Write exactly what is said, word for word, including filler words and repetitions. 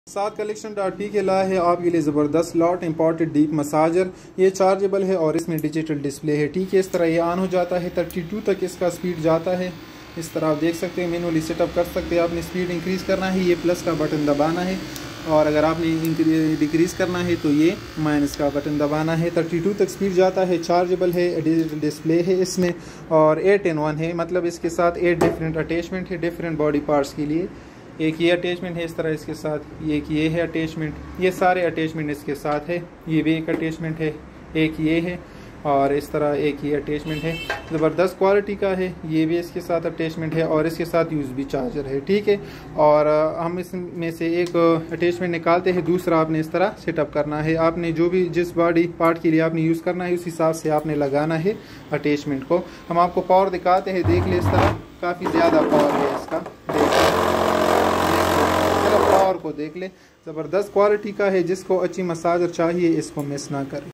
साथ collection dot P के लाया है आपके लिए ज़बरदस्त लॉट इंपॉर्टेड डीप मसाजर। ये चार्जेबल है और इसमें डिजिटल डिस्प्ले है। ठीक है, इस तरह ये ऑन हो जाता है, थर्टी टू तक इसका स्पीड जाता है। इस तरह आप देख सकते हैं, मैनुअली सेटअप कर सकते हैं। आपने स्पीड इंक्रीज़ करना है, ये प्लस का बटन दबाना है, और अगर आपने डिक्रीज़ करना है तो ये माइनस का बटन दबाना है। थर्टी टू तक स्पीड जाता है, चार्जेबल है, डिजिटल डिस्प्ले है इसमें, और एट इन वन है। मतलब इसके साथ एट डिफरेंट अटैचमेंट है डिफरेंट बॉडी पार्ट्स के लिए। एक ये अटैचमेंट है इस तरह इसके साथ, ये एक ये है अटैचमेंट, ये सारे अटैचमेंट इसके साथ है। ये भी एक अटैचमेंट है, एक ये है, और इस तरह एक ये अटैचमेंट है। ज़बरदस्त क्वालिटी का है। ये भी इसके साथ अटैचमेंट है और इसके साथ यूज़बी चार्जर है। ठीक है, और हम इसमें से एक अटैचमेंट निकालते हैं, दूसरा आपने इस तरह सेटअप करना है। आपने जो भी जिस बॉडी पार्ट के लिए आपने यूज़ करना है उस हिसाब से आपने लगाना है अटैचमेंट को। हम आपको पावर दिखाते हैं, देख ले इस तरह काफ़ी ज़्यादा पावर है इसका, देख पावर को देख ले। ज़बरदस्त क्वालिटी का है। जिसको अच्छी मसाजर चाहिए इसको मिस ना करें।